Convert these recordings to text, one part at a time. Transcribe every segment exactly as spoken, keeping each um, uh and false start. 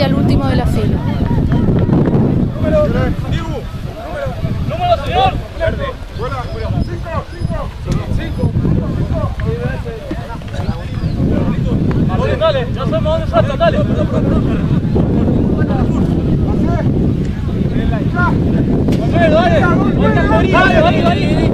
el último de la fila. Número, número, señor. Verde. Cinco, cinco, cinco. Dale, ya sabemos dónde salta, dale. Dale, dale. Dale, dale, dale.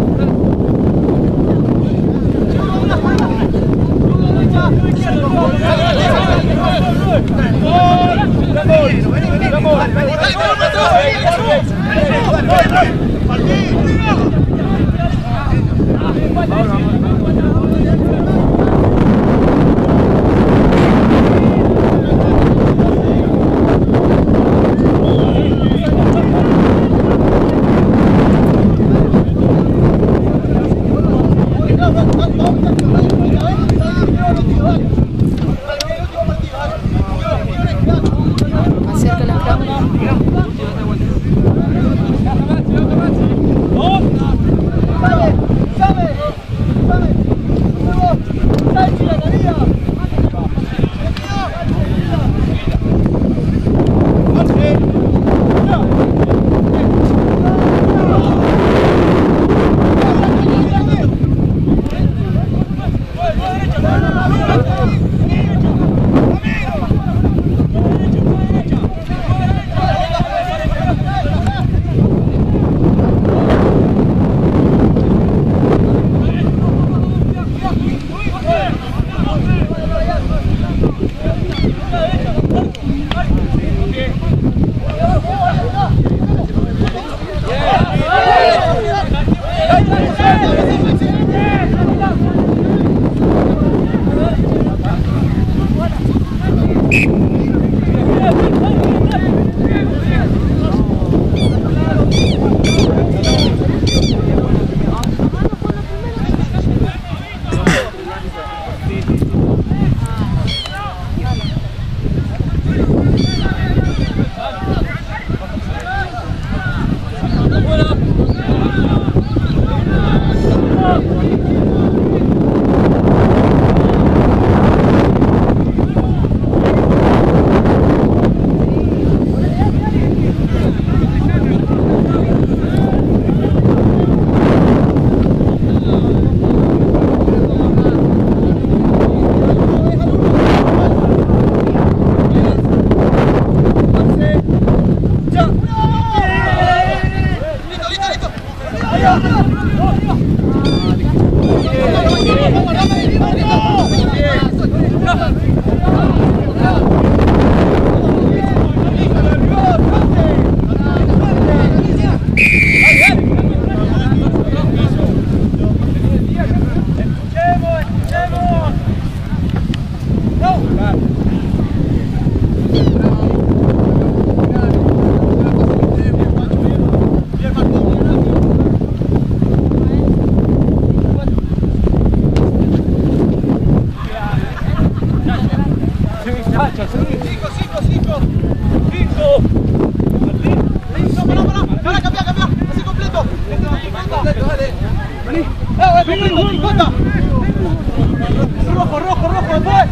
Rojo, rojo, rojo, después.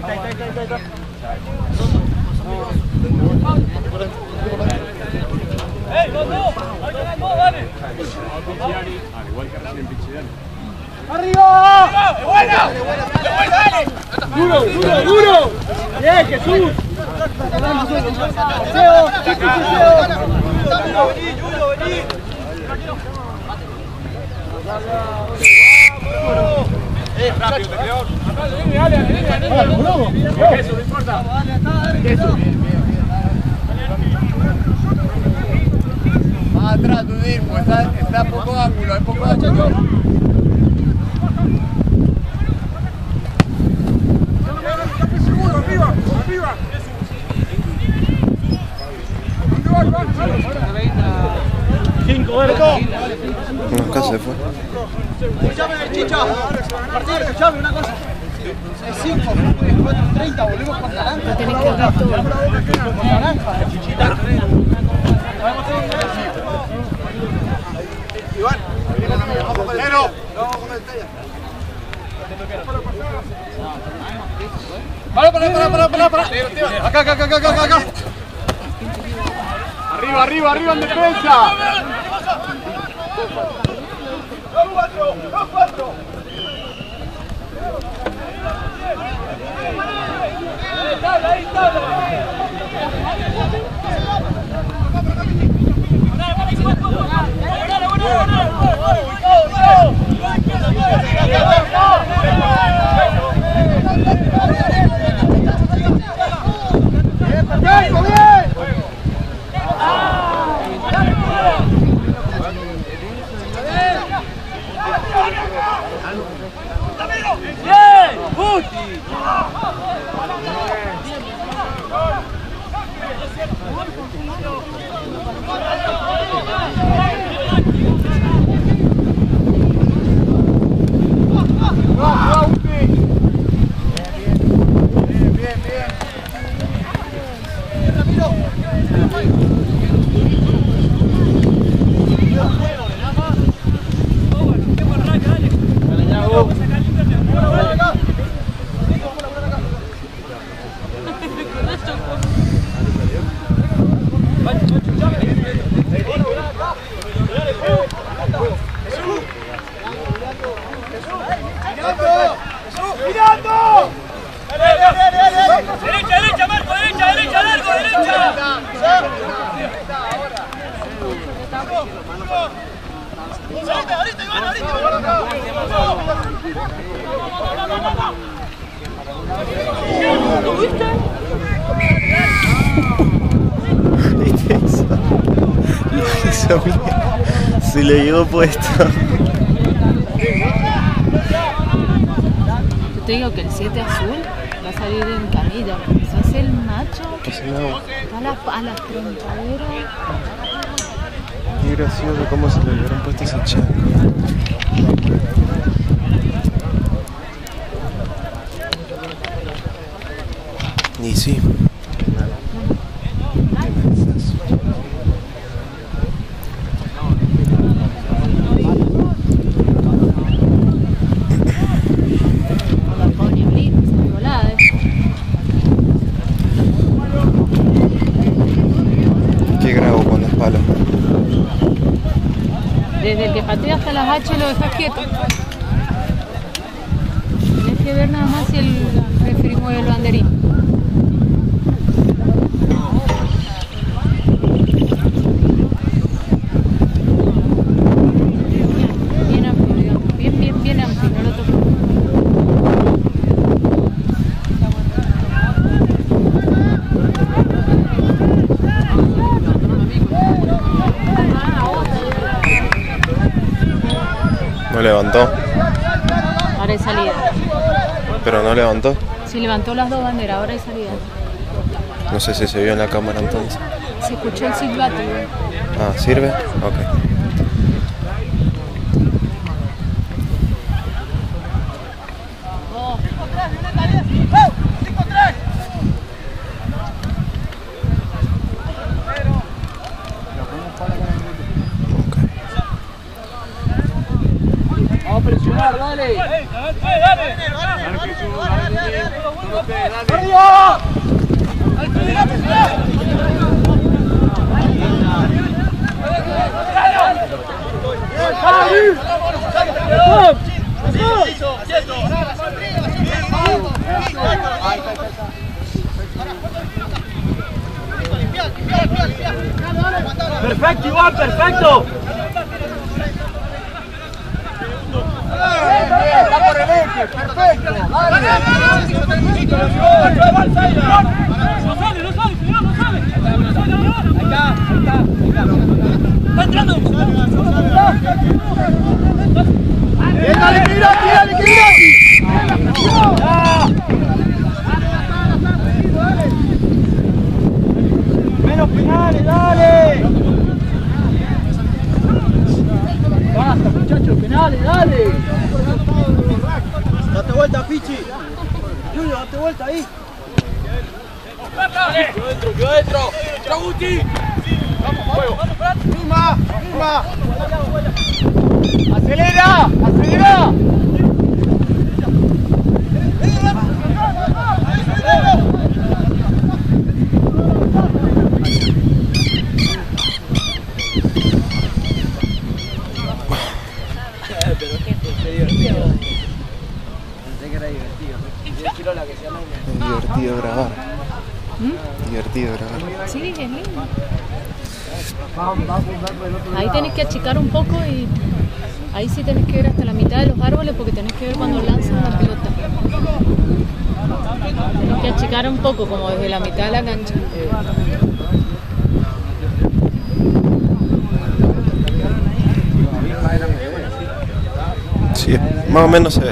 ¡Ey, los dos! ¡Ahí están dos, dale! Al igual que recién Pichidani. ¡Arriba! ¡De buena! ¡De buena, dale! ¡Duro, duro, duro! ¡Bien, Jesús! ¡Paseo! ¡Paseo! ¡Vení, Julio, vení! ¡Eh, rápido, campeón! ¡Dale, dale, dale! ¡Dale, eso, no importa! ¡Eso! Más atrás, tú dices, pues está, está poco ángulo, hay poco ángulo. Seguro, arriba, arriba. Cinco, dale, todo. No, acá se fue. Escuchame, Chicha. Partido, escuchame una cosa. Es cinco, cuatro treinta, volvemos con naranja. Tenés que hablar todo. Con naranja, Chichita. Iván, vamos con el cero. Vamos con el talla. Para, para, para, para, para, para. Acá, acá, acá, acá, acá, acá. Arriba, arriba, arriba en defensa. Dos cuatro, dos cuatro. Ahí está, ahí está. ¡Mirando! ¡Derecha, derecha, Marco! ¡Derecha, derecha, largo, derecha! ¡Ahorita, ahorita, Iván, ahorita! ¿Lo viste? ¿Viste eso? ¿Viste eso? Mira, se le llegó puesto. Te digo que el siete azul va a salir en camilla. Se hace el macho Pues no, a las, a las trempaderas. qué gracioso cómo se le hubieran puesto ese chaco. Y sí. ¿Qué grabo cuando es palo? Desde el que patea hasta las H lo dejas quieto. Tienes que ver nada más si el referí mueve el banderín. Bien amplio, digamos. Bien, bien, bien amplio. No lo toques. No levantó, Ahora hay salida. pero no levantó. Sí, levantó las dos banderas, ahora hay salida. No sé si se vio en la cámara entonces. Se escuchó el silbato. Ah, ¿sirve? Ok. Vamos a presionar, dale. ¡Dale, dale! ¡Arriba! Perfecto, Iván, perfecto. Está por el eje, perfecto. No sale, no sale, señor, no sale. Ahí está, ahí está, ahí está. Está entrando. ¡Dale, que gratis, dale, que gratis! ¡Menos penales, dale! ¡Basta, muchachos, penales, dale! ¡Date vuelta, Pichi! ¡Julio, date vuelta ahí! ¡Quedó dentro, quedó dentro! ¡Entró Guti! ¡Vamos, juego! ¡Misma, misma! ¡Acelera, acelera! Es divertido grabar. ¿Mm? Divertido grabar. Sí, es lindo. Ahí tenés que achicar un poco y ahí sí tenés que ver hasta la mitad de los árboles porque tenés que ver cuando lanzan la pelota. Tenés que achicar un poco, como desde la mitad de la cancha. Sí, más o menos se ve.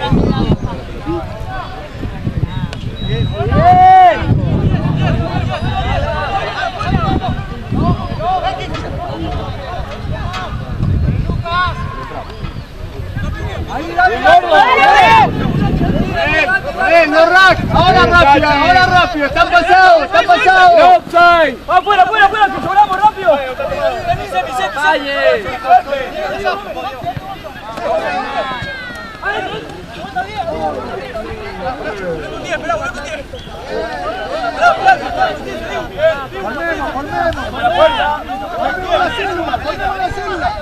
¡Eh, no rack! ¡Ahora rápido, ahora rápido! ¡Están pasados, están pasados! ¡Afuera, afuera, afuera! ¡Que sobramos rápido! ¡Valle! ¡Volvemos, volvemos! ¡Volvemos a la célula! ¡Volvemos a la célula!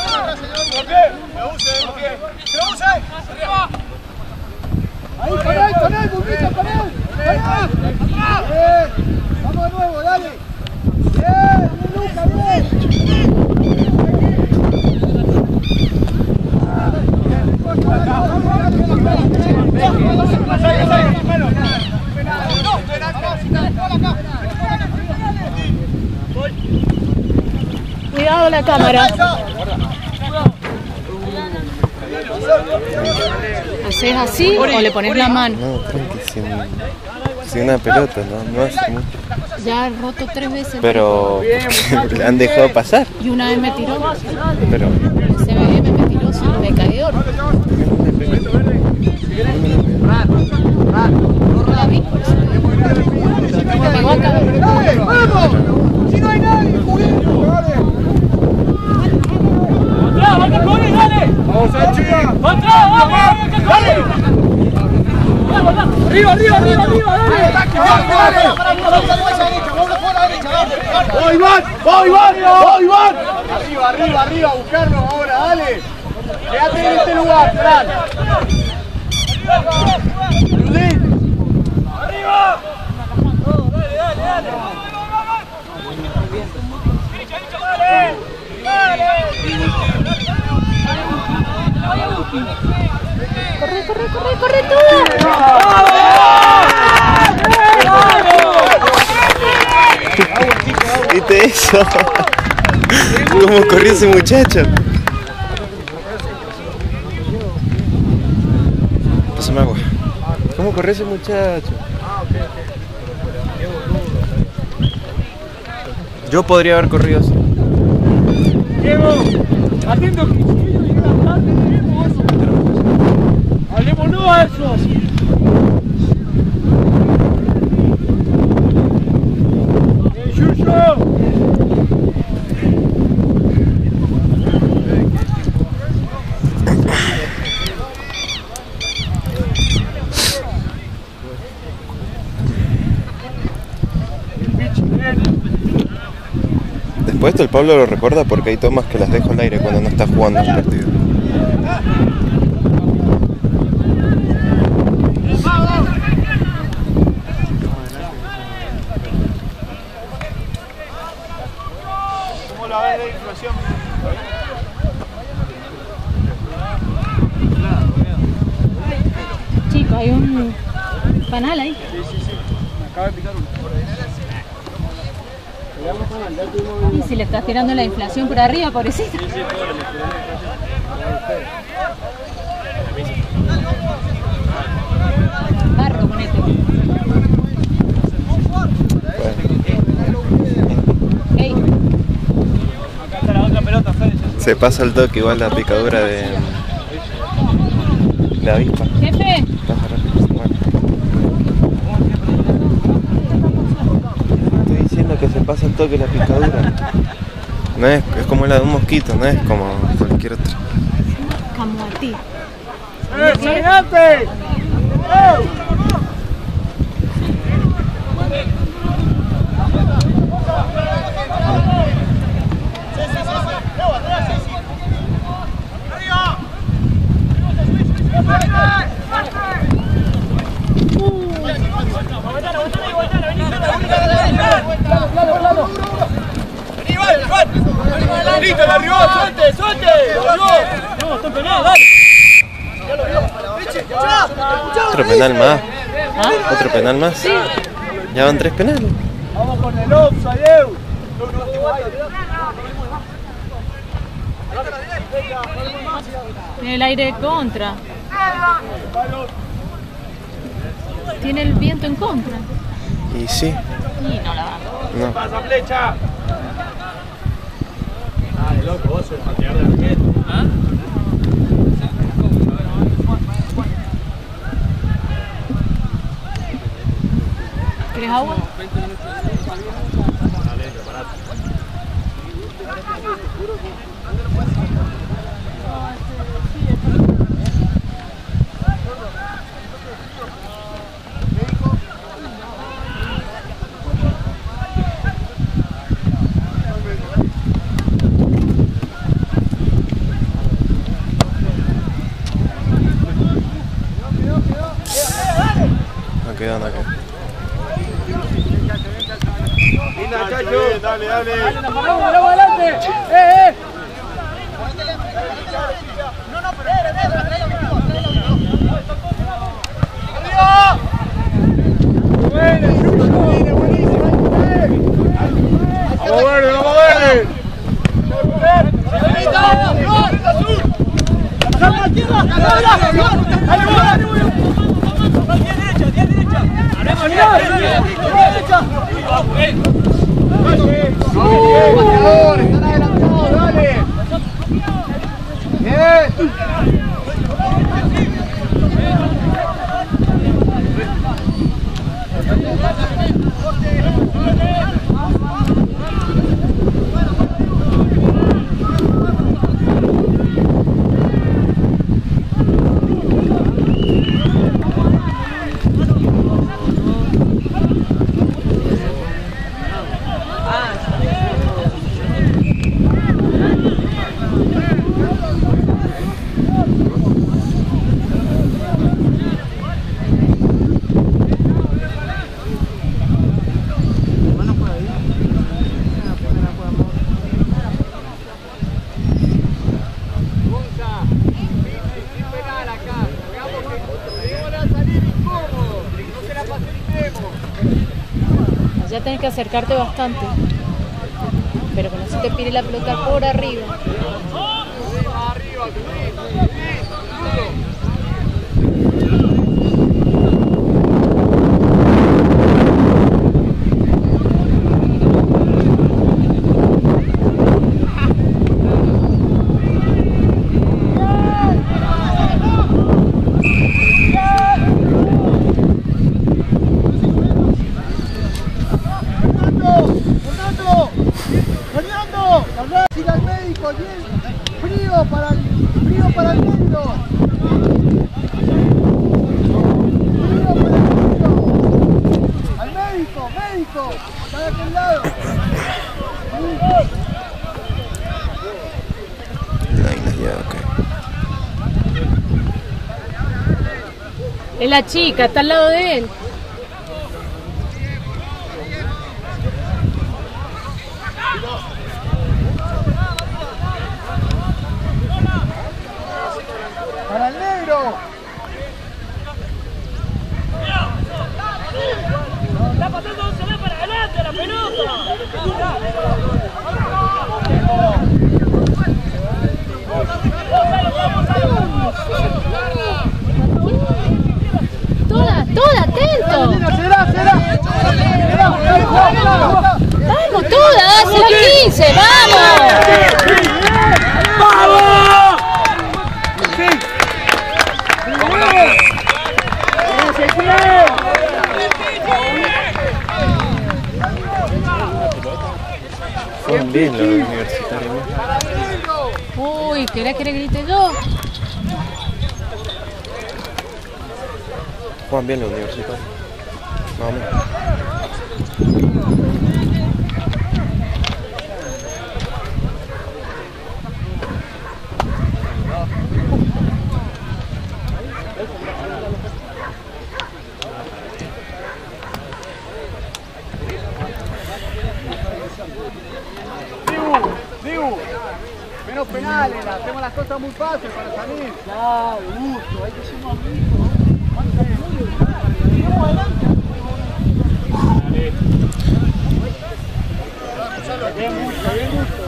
¡Ahí, con él, con él, Buquito, con él! ¡Bien! ¡Vamos de nuevo, dale! ¡Bien! ¡Bien, Luca, bien! Cuidado la cámara. ¿Haces así o le pones la mano? No, tranqui, sin, sin una pelota, no, no hace mucho. Ya he roto tres veces. Pero le han dejado pasar. Y una vez me tiró. Pero El C B M me tiró, sí, me cayó. No la vi. Me pegó acá. ¡Vamos! ¡Si no hay nadie, juguemos! ¡Contra, va que corre, dale! ¡Vamos, Sanchi! ¡Contra, vamos, vamos, que corre! ¡Arriba, arriba, arriba, arriba, dale! ¡Voy, Iván! ¡Voy, Iván! ¡Voy, Iván! Arriba, arriba, arriba, a buscarlo ahora, dale. Quédate en este lugar, Fran. Judith. ¡Arriba! ¡Dale, dale, dale! Corre, corre, corre, corre tú. ¿viste eso? ¿Cómo corrió ese muchacho? Pásame agua. ¿Cómo corrió ese muchacho? Yo podría haber corrido así. Diego, atiendo que ellos llegan tarde, tenemos eso. Hablémonos a esos. ¡Eh, Yuyo! Después esto el Pablo lo recuerda porque hay tomas que las dejo al aire cuando no está jugando el partido. ¿Cómo la ves de inflación? Chicos, hay un panal ahí. Sí, sí, sí. Me acaba de picar uno. Y si le estás tirando la inflación por arriba, pobrecito. Barro con esto. Hey. Acá está la otra pelota, Fede. Se pasa el toque igual la picadura de la avispa. Jefe. Estoy diciendo que se pasa el toque la picadura. No es, es como la de un mosquito, no es como cualquier otra. Como a ti. ¡Eh, adelante! ¡Listo, la arribó! ¡Suelte, suelte! ¡No, está penal, dale! Otro penal más. ¿Ah? Otro penal más. Sí. Ya van tres penales. Vamos con el offside, Eu. Tiene el aire de contra. Tiene el viento en contra. Y sí, Y no la va. no. ¡Pasa, flecha! Dale, loco, vos sos el pateador de arquero. ¿Ah? ¿Quieres agua? Dale, preparate. No quedó, no quedó. Linda, Chacho. Dale, dale. ¡Vamos, vamos adelante! ¡Eh, eh! No, no, pero dale, dale, dale. ¡Arriba! ¡Buena, buenísimo! ¡Vamos verde, vamos verde! ¡Vamos a tierra! ¡Dale, derecha! ¡Uh! ¡Están adelantados! ¡Dale! ¡Bien! Ya tenés que acercarte bastante. Pero que no se te pire la pelota por arriba. ¡Fernando! ¡Fernando! ¡Siga al médico, bien! cinco. Está de aquel lado. Laina ya, ok. Es la chica, está al lado de él. Para el negro. Está pasando, se ve para adelante la pelota. Toda, toda, atento. Será, será. Vamos, toda, hace la quince, vamos. Juegan bien los universitarios. Uy, ¿querés que le grite yo? Juegan bien los universitarios. Más o menos. Dibu, menos penales, hacemos las cosas muy fáciles para salir. Claro, gusto, hay que ser un amigo. Bien, gusto, bien, gusto.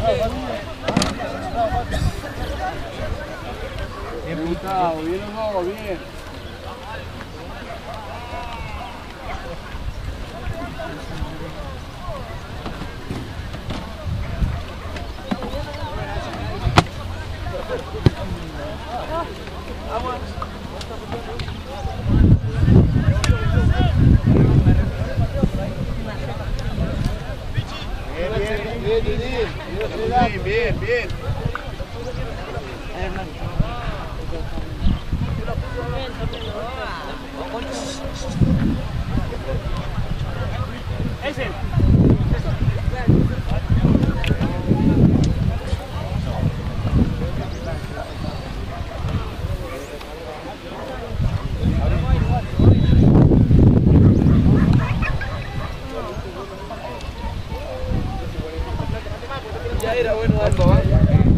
Bien putado, bien los dos, bien. Bien, bien, bien. Ese. Ya era bueno darlo, ¿eh?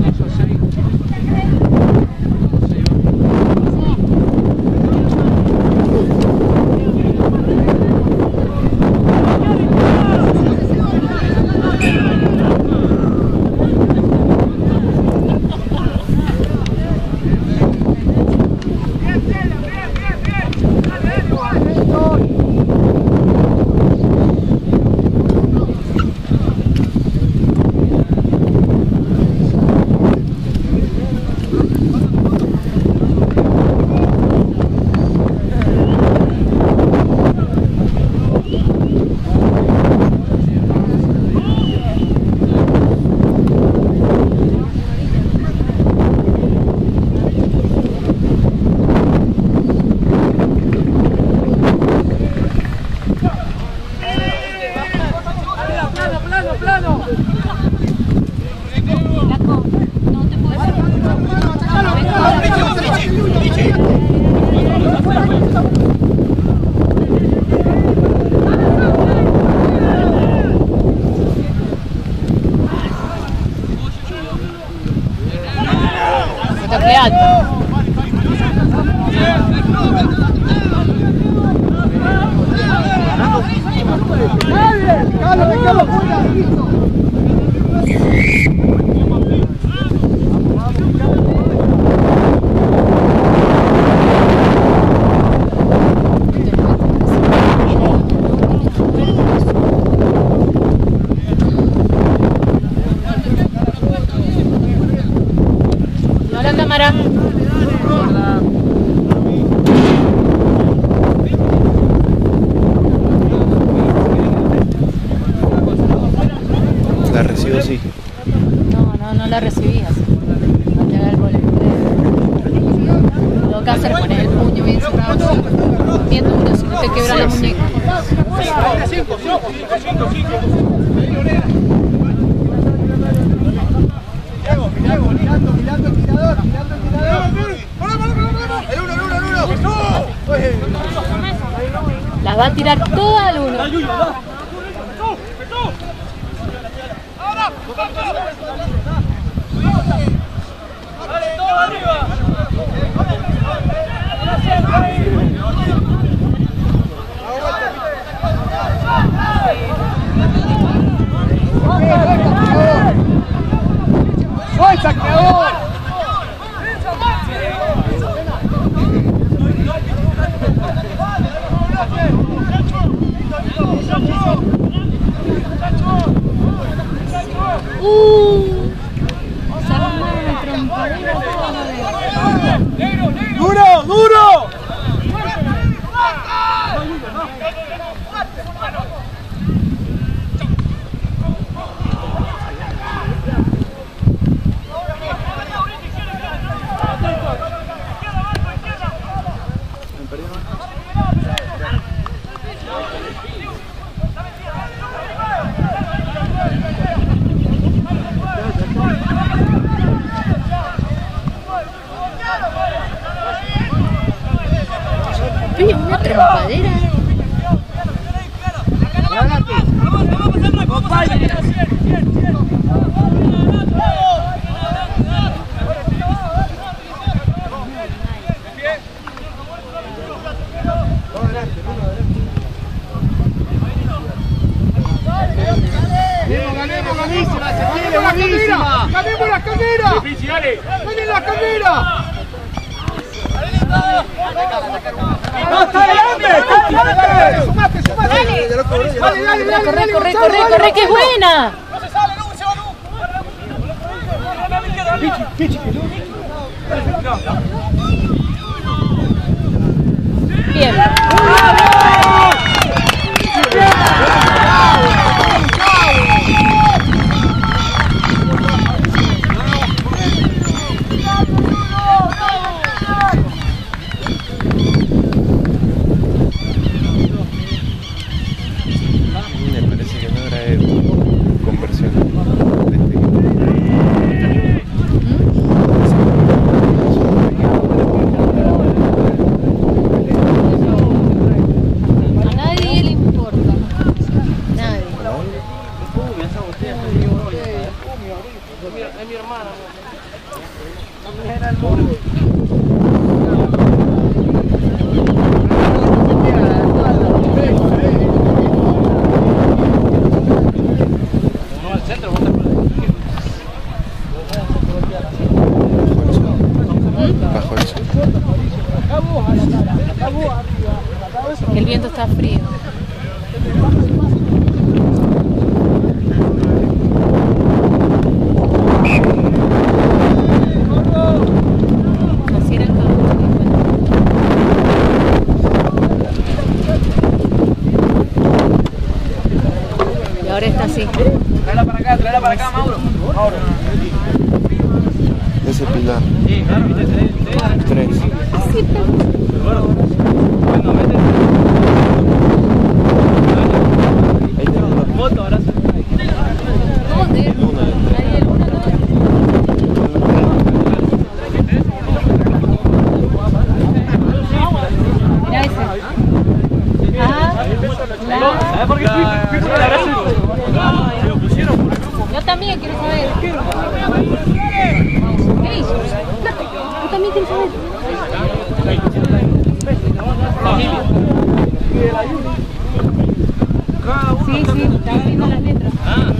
La recibo sí. No, no, no la recibías. No te haga el gol. Lo casa le pones el puño bien cerrado, bien duro, si no te quebra la muñeca. cinco, cinco, cinco, cinco. Mirando, mirando, mirando el tirador, mirando el tirador. El uno, el uno, el uno. Las va a tirar todas al uno. Dale, todo arriba. ¡Soy saqueador! Uh, se arma una trompadera toda. ¡Duro, duro! Oye, una trompadera. ¡Ganemos, ganísima! ¡Se quiere, buenísima! ¡Ganemos la carrera! ¡Ganen la carrera! ¡No, está adelante! ¡Está adelante! ¡Sumate, sumate! ¡Dale, dale, dale! Corre, corre, corre, corre, que es buena. No se sale, no se va, no. Pichi, pichi. Bien. Me parece que no grabé conversión de este A nadie le importa. Nadie. bajo el sol. El viento está frío. Así era el campo. Y ahora está así. Tráela para acá, tráela para acá, Mauro. Mauro. Ese pilar. Sí, claro, Tres. Así está. Bueno, vete. Ahí tenemos la Foto, ahora sí. ¿Dónde? luna. Ahí el uno, dos. Mira ese. Ah, ¿Sabes por qué fui? Fui por la gracia. Lo pusieron por el grupo. yo también quiero saber. ¿Qué hizo? Yo también quiero saber. Sí, sí, está viendo las letras.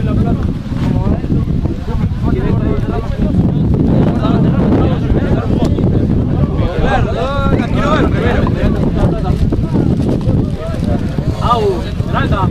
Claro, las quiero ver primero. Au, Ralda.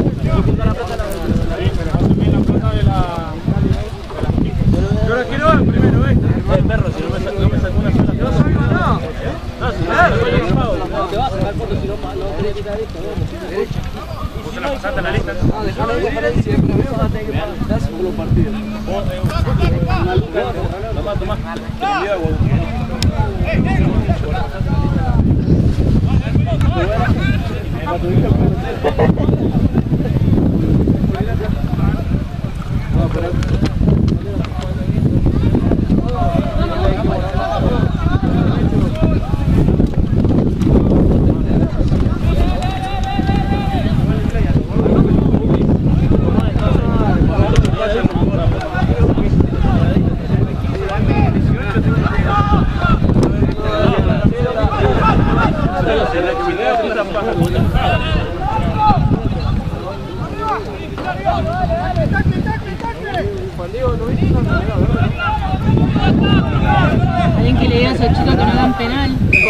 Yo la quiero ver primero, ¿eh? El perro, si no me sacó una sola. No soy nada. No, claro, te vas a sacar fotos si no quería quitar esto. ¿Vos se la pasaste en la lista? Ah, dejalo ahí, dejalo ahí. Siempre me vas a tener que pagar por los partidos. Tomá, tomá. Alguien que le diga a esos chicos que no dan penal.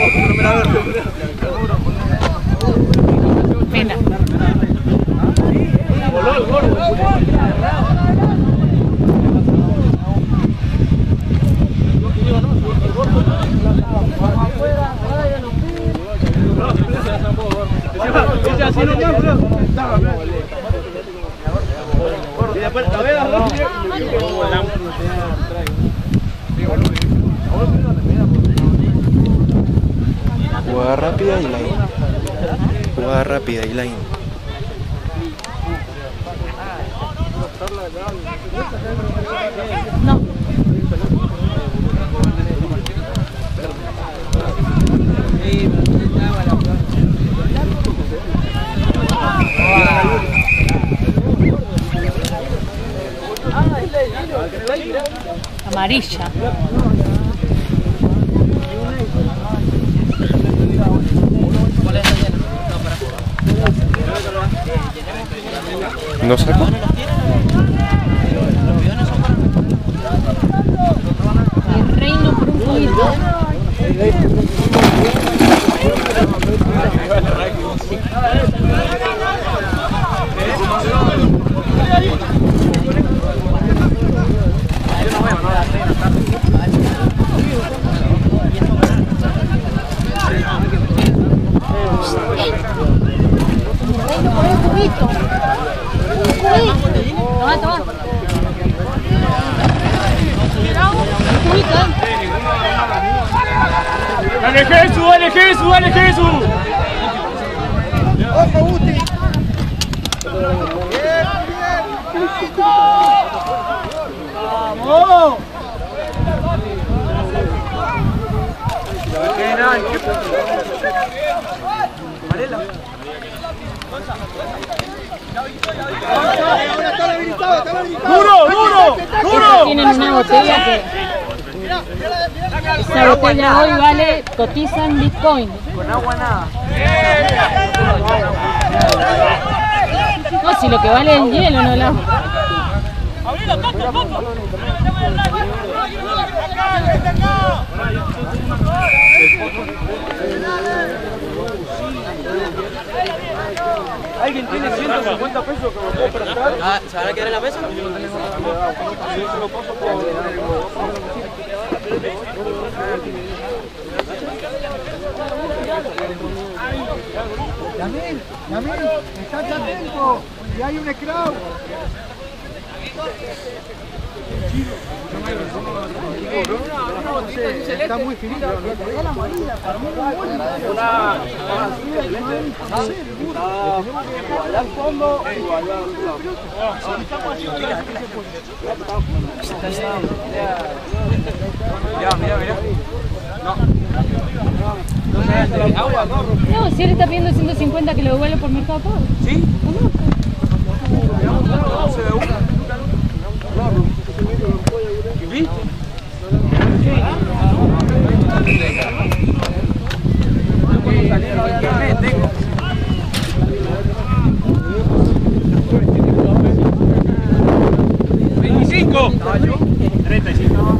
Pena. Jugada rápida y line. Jugada rápida y line. No. Amarilla. ¿No sacó? El reino por un poquito. Toma, toma. ¡Dale Jesús, dale Jesús, dale Jesús! ¡Ojo, Guti! ¡Bien, bien! ¡Vamos! Ahora está habilitado, está habilitado. ¡Duro, duro, duro! Tienen una botella que... Esa botella hoy vale, cotiza en Bitcoin. Con agua nada. No, si lo que vale es el hielo, no el agua. ¡Abrilo, Paco, Paco! ¿Alguien tiene ciento cincuenta pesos que me puedo prestar? Ah, ¿se van a quedar en la mesa? Yamil, Yamil, estate atento. Y hay un scrub. Está muy finito. Es la amarilla, para mí no es buena. Al fondo. Mira, mira, mira. No, si él está pidiendo ciento cincuenta que lo devuelve por Mercado Pago. ¿Sí? ¿Viste? veinticinco. treinta y cinco.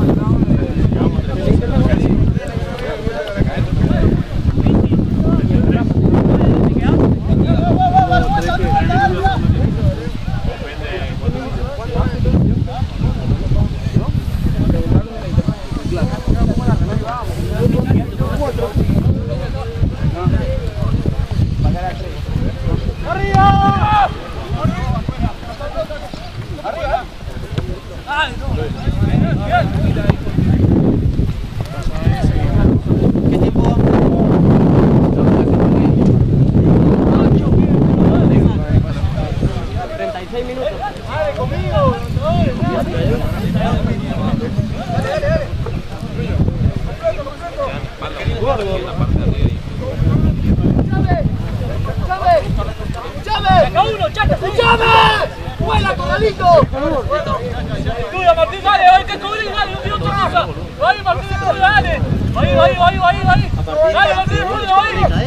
uno, chaca, ¡llame! ¡Vuela, Corralito! Estudia, Martín, dale, hay que cubrir, dale, no tiene otra cosa. Ahí, Martín, estudia, dale. Ahí, ahí, ahí, ahí, ahí. Dale, Martín, estudia, ahí,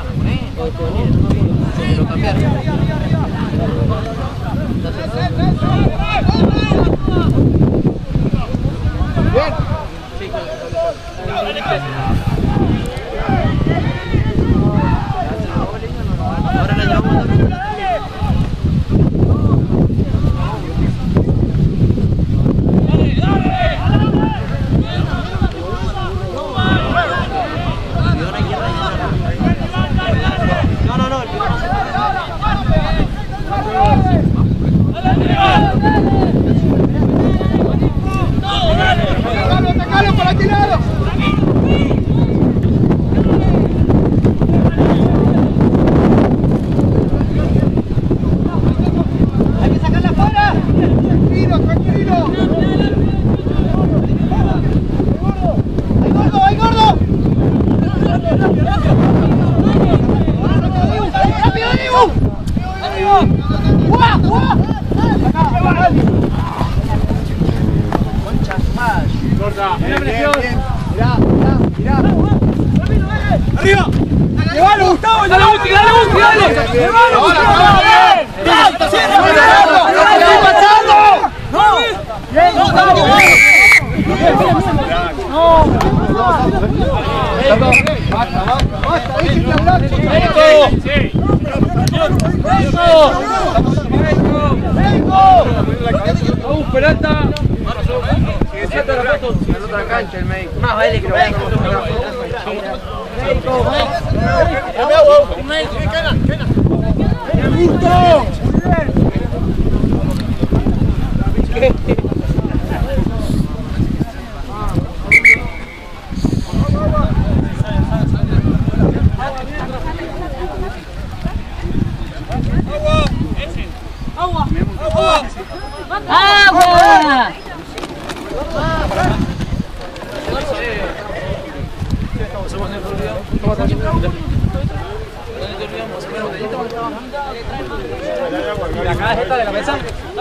ahí. Lo cambiaron. ¡Arriba! ¡Llévalo, Gustavo! ¡Dale, Gusti, dale, Gusti, dale! ¡Llévalo, Gustavo! ¡Bien! ¡Estoy pasando! ¡No! ¡Bien, Gustavo! ¡No! ¡Basta, basta! ¡Déjenme hablar! ¡Vengo! ¡Vamos, Peralta! En otra cancha el médico. Más vale que lo vean. Médico. Médico. Cana, cana. ¡Gusto! ¡Agua! ¡Agua! ¿La caja esta de la mesa?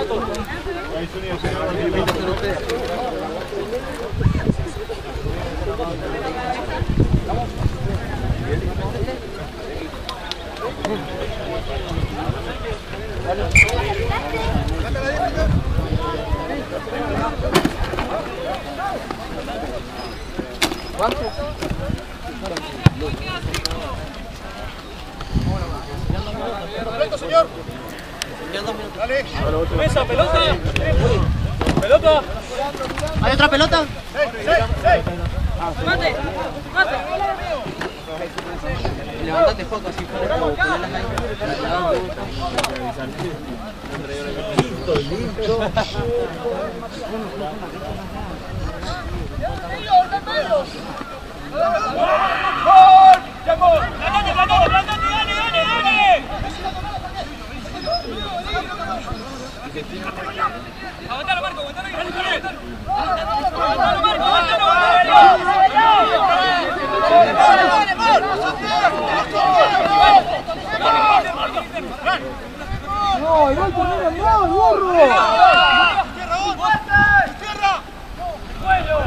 ¿Cuánto? ¡Pelota, señor! Dale. ¡Mesa, pelota! ¡Pelota! ¿Hay otra pelota? ¡Seis, seis, seis! ¡Mate! ¡Mate! Levantate foto así fuera. Listo, listo. ¡Gol! ¡Ya gol! ¡Plantate, plantate, plantate! ¡Dale, dale, dale! ¡Aguantalo, Marco! ¡Aguantalo! ¡Aguantalo, Marco! ¡Aguantalo, ¡No, igual ponelo más, burro! ¡Cierra vos! ¡Cierra! ¡Cuello!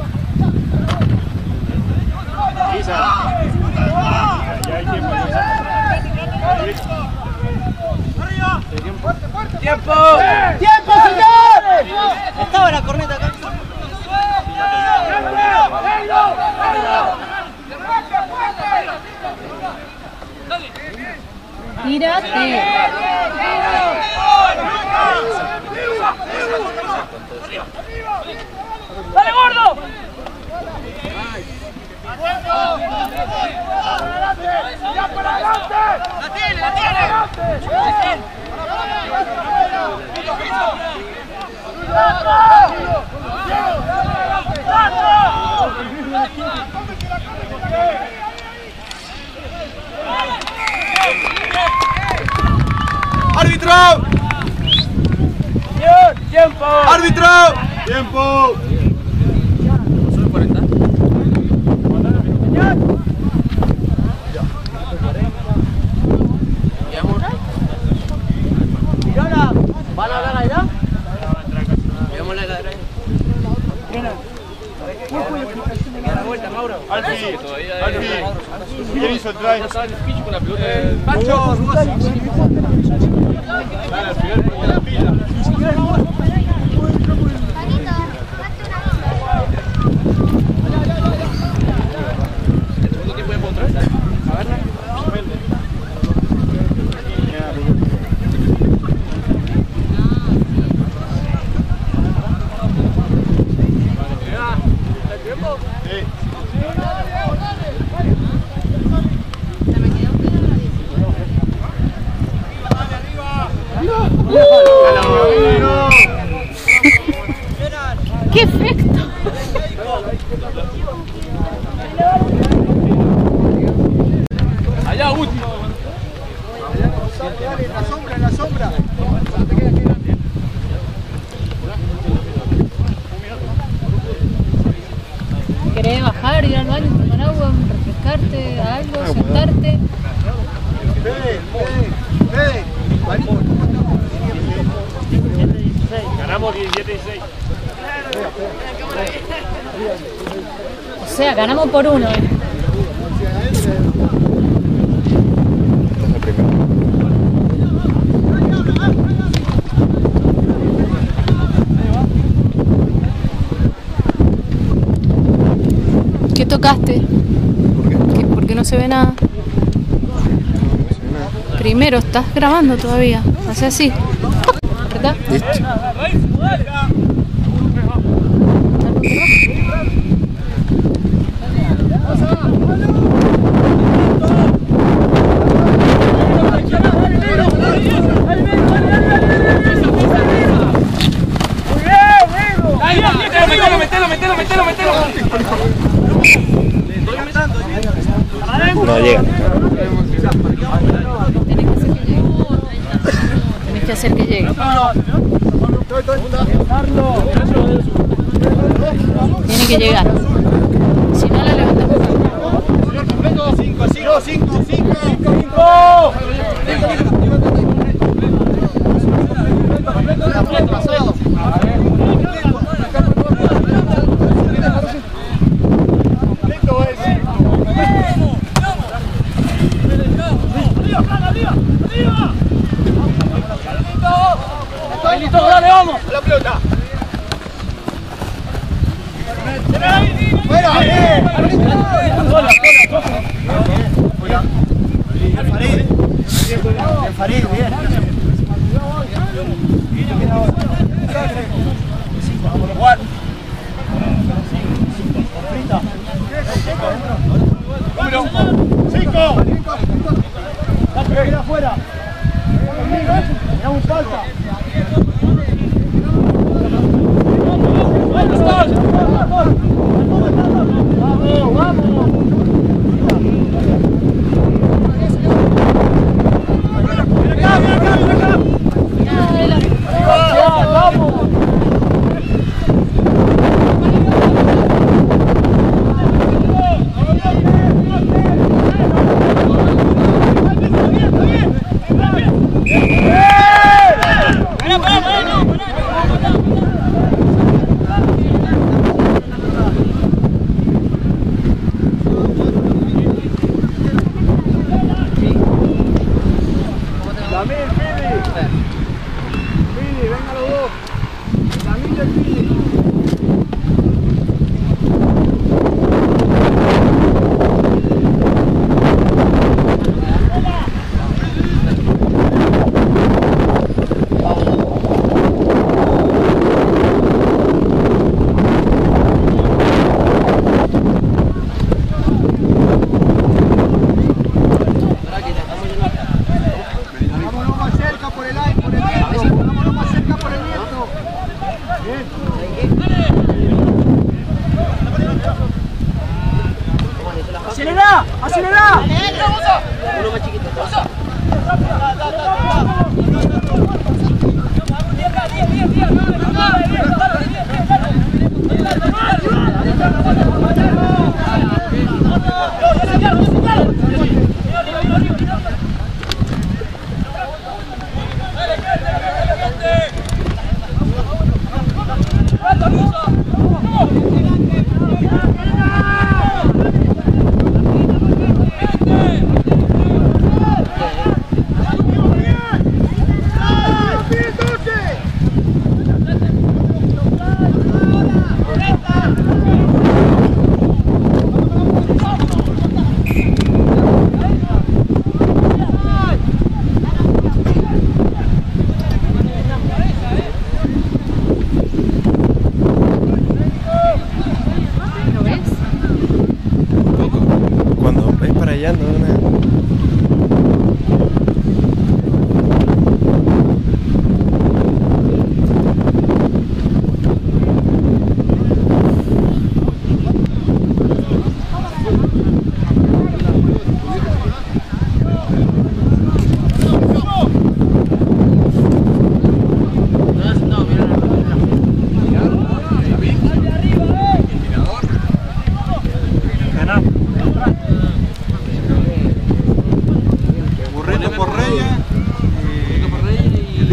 ¡Tiempo! ¡Tiempo, señor! Estaba la corneta acá. Tírate. ¡Dale, gordo! ¡Ya para adelante! ¡La tiene, la tiene! ¡Árbitro! ¡Señor! tiempo. ¡Árbitro! ¡Tiempo! ¿Solo cuarenta? ¿Van a hablar allá? Veámosle la derecha. Alfi, Alfi, ¿quién hizo el try? Ya saben, el pitch con la pelota. Pancho, dale, al final pongo la pila. ¿El segundo tiempo de contra? A ver. ¡Qué efecto! Allá, Uti. En la sombra, en la sombra. ¿Querés bajar, ir al baño, tomar agua, refrescarte, algo, sentarte? Fede, Fede, Fede. Marito, ¿cómo estamos? Ganamos diecisiete dieciséis. O sea, ganamos por uno. ¿eh? Esta es la primera. ¿Qué tocaste? ¿Por qué? ¿Qué- ¿Por qué no se ve nada? No se ve nada. Primero, estás grabando todavía. Hace así. ¿Verdad? Listo. Metelo, metelo, metelo, metelo, metelo. No llega. Tenés que hacer que llegue. Tiene que llegar. Si no, la levantamos. cinco, cinco, cinco, cinco. Listo, dale, vamos. La pelota. ¡Fuera! ¡Eh! Farid. Farid, bien. Juan. Número cinco. Queda afuera. Mirá un falta. Vamos, vamos. Vámonos más cerca por el aire, por el viento. Vámonos más cerca por el viento. Bien.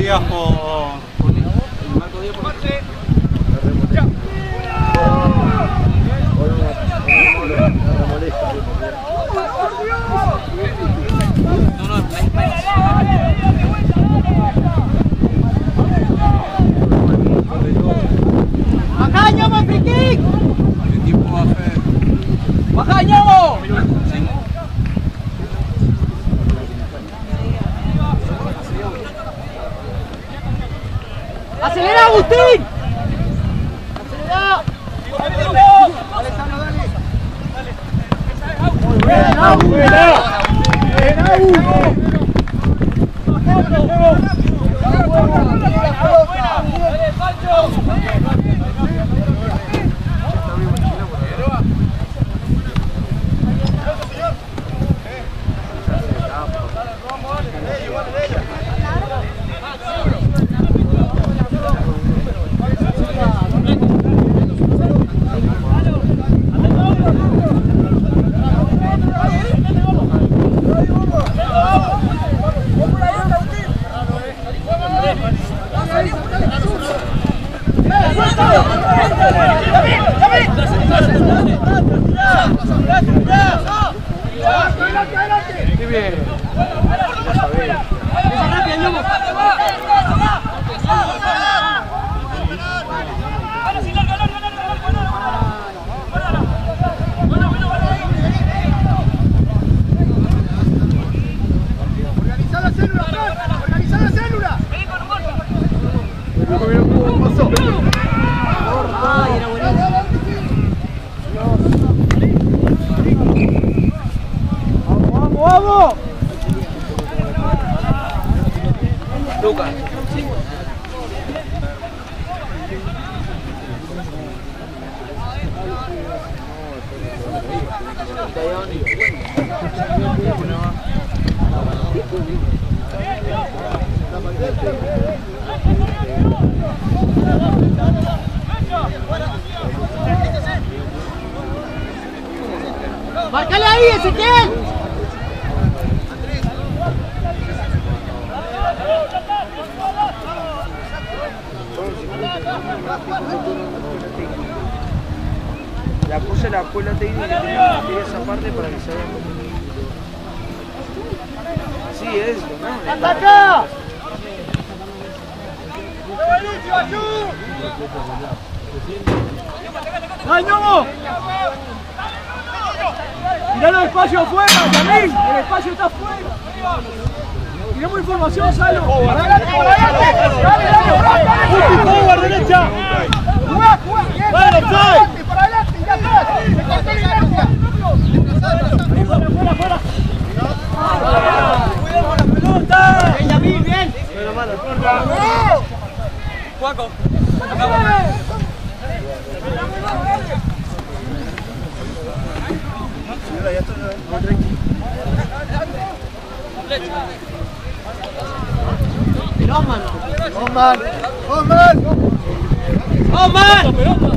Díaz por... Marco Díaz por... ¡Baja, ñamo, friki! ¿Qué tiempo va a hacer? ¡Baja, ñamo! ¡Acelera, Agustín! ¡Acelera! ¡Bien, Agu! ¡Bien, Agu! ¡Márcale ahí, Ezequiel! La puse la escuela técnica que tenía que esa parte para que se vea. Así es, ¿no? ¡Ataca! ¡Ay, no! ¡Tiralo despacio afuera, Yamil! ¡El espacio está afuera! ¡Tiremos información, Salo! ¡Por adelante, por adelante! ¡Dale, dale, dale! ¡Forward, derecha! ¡Juega, juega! ¡Por adelante, por adelante! ¡Ya está! ¡Se cortó la inercia! ¡Fuera, fuera! ¡Cuidemos la pelota! ¡Bien, Yamil, bien! ¡Pero mano, corta! ¡Juaco! Oman, Oman, Oman. Oman.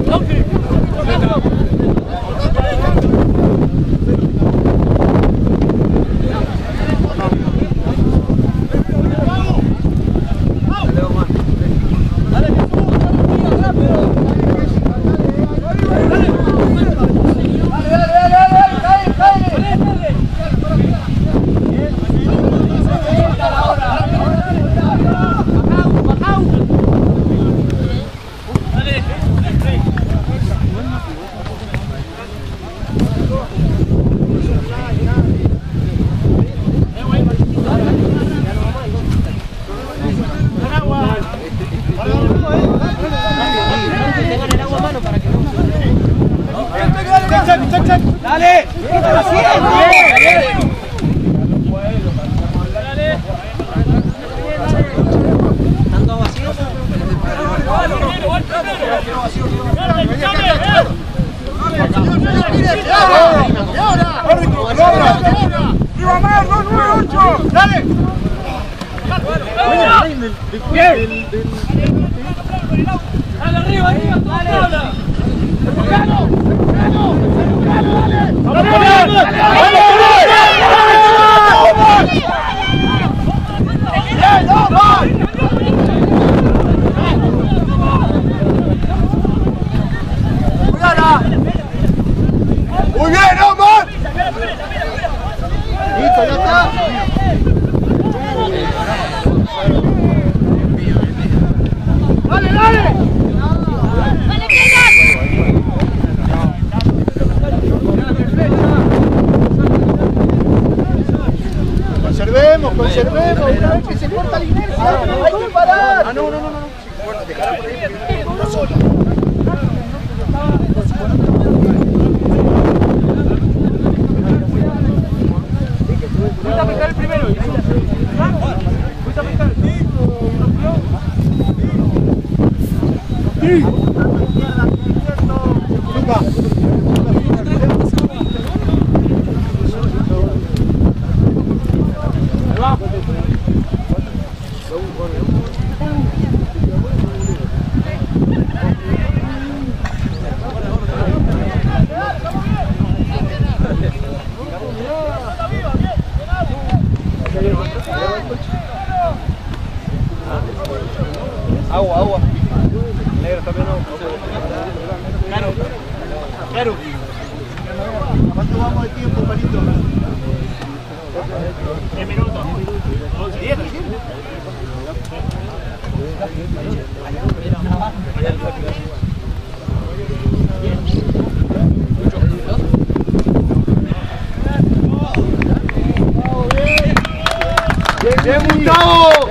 ¡Dale! ¿Tanto vacío? ¡Dale! ¡Bien! ¡Dale arriba, arriba! ¡Dale! ¡Enfocado! ¡Enfocado! ¡Enfocado! ¡Dale! ¡Vamos! ¡Vamos! ¡Vamos! parar! Ah, no, no, no, no. Bueno, dejala por ahí porque no sola. Fuiste a pescar el primero. Fuiste a pescar. ¡Sí! ¡Luca! Agua, agua. Negro también agua. Claro. Claro. ¿Cuánto vamos de tiempo, Palito? diez minutos. diez, ¡Bien, bien, Gustavo!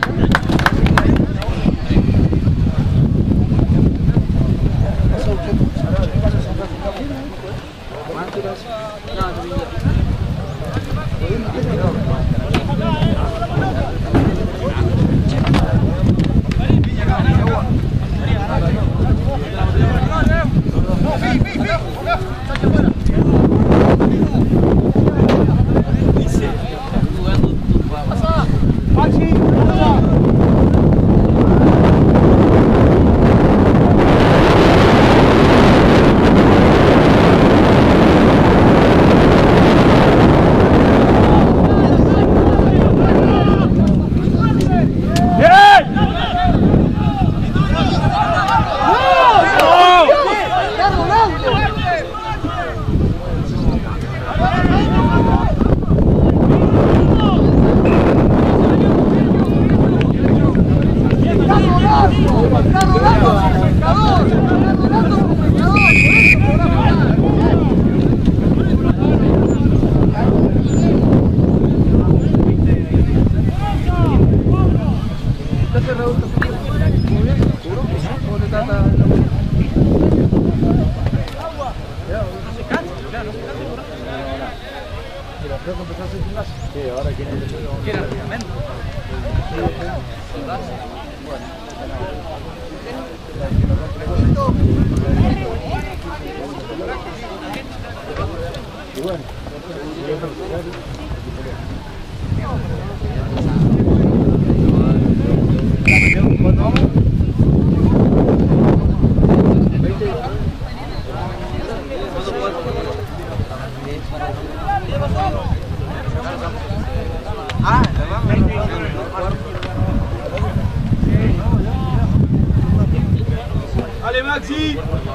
¡Dale, Maxi!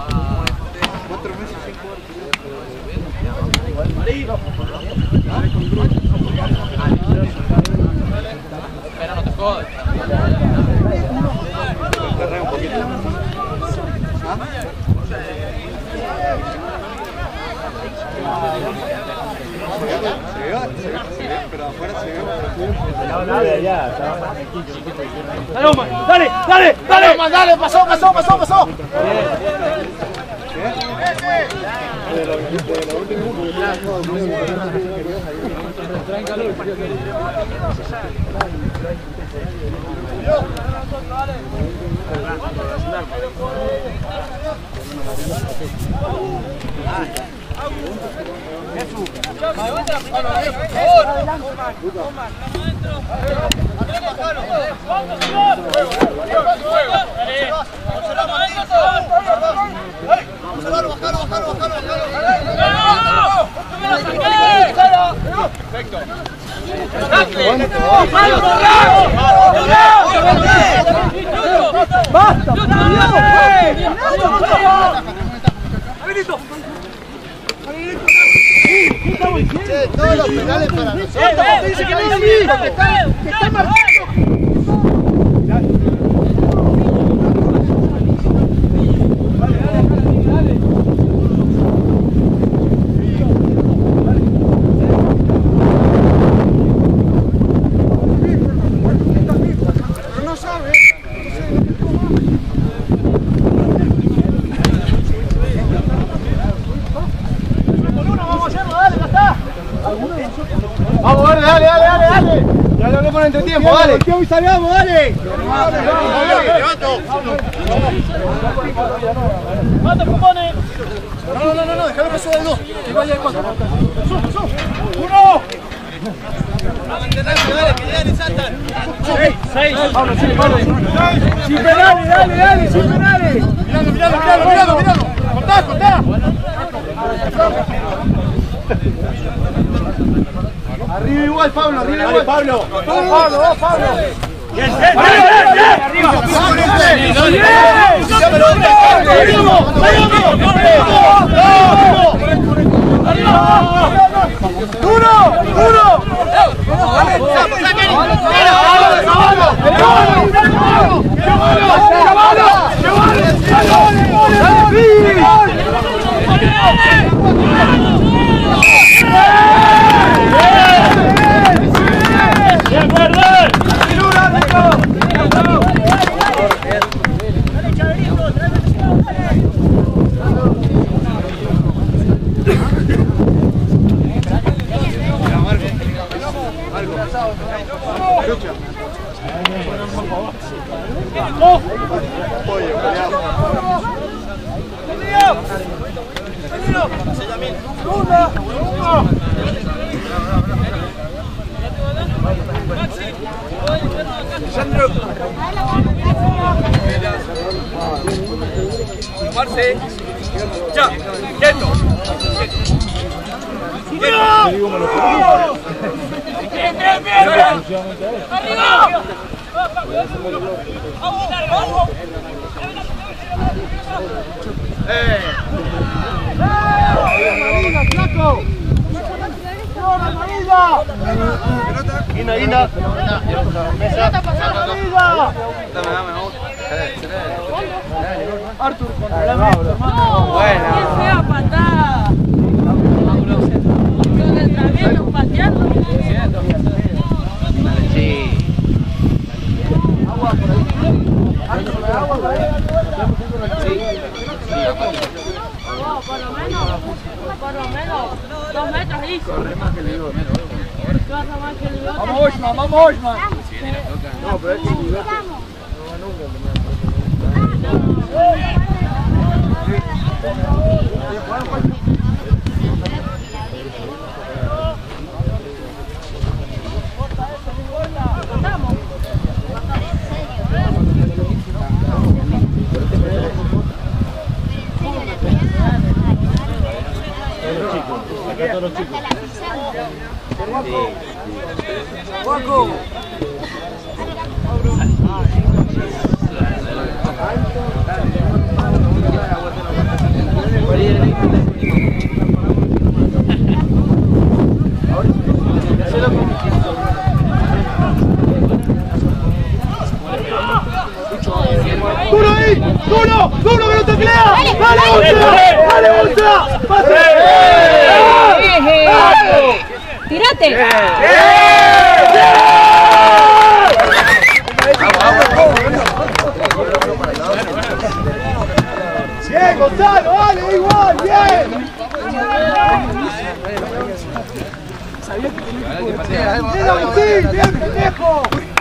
Cuatro meses sin jugar. Pero no te jodas. Agarré un poquito. Se ve, se ve, se ve, pero afuera se ve. ¡Dale, Omar! ¡Dale, dale, dale! ¡Dale, dale! ¡Pasó, pasó, pasó, pasó! Perfecto. ¡Basta! Che, todos los penales para nosotros. Dice que no es lindo, que está, que está marcando. Pero no sabe. Vamos con el entretiempo, dale. Volteamos y salgamos, dale. Levanto. ¡Mata, Pupone! No, no, no, no, déjame que suba de dos. Que vaya de cuatro. ¡Sub, sub! ¡Uno! Dale, que llegan y saltan. ¡Seis! ¡Seis! Pablo, sí, Pablo. Sin penales, dale, dale, sin penales. Miralo, miralo, miralo, miralo, miralo. Contá, contá. Arriba igual, Pablo, arriba igual. Pablo! Vamos, Pablo, vamos, Pablo. ¡Bien, bien, bien! ¡Duro! ¡Duro! Marce. Ya, quieto. ¡Arriba! Guinda, guinda. ¡Pelota pasada! Dame, dame, vamos. Artur, controlame esto, hermano. Bueno. ¡Qué fea patada! Con el traviento pateando. Sí. Agua por ahí. Artur, agua por ahí. Oh, por lo menos, por lo menos, dos metros hizo. Corre más que el Corre más que el Bigote. Vamos, Oshman, vamos, Oshman. No, pero es que el Bigote. Acá todos los chicos. Juaco. ¡Duro ahí! ¡Duro! ¡Duro que no te pelea! ¡Dale, Ultra! ¡Dale, Ultra! ¡Pase! ¡Tírate! ¡Bien, Gonzalo! ¡Dale, igual! ¡Bien! Sabía que tenía que patear. ¡Bien, Agustín! ¡Bien, pendejo!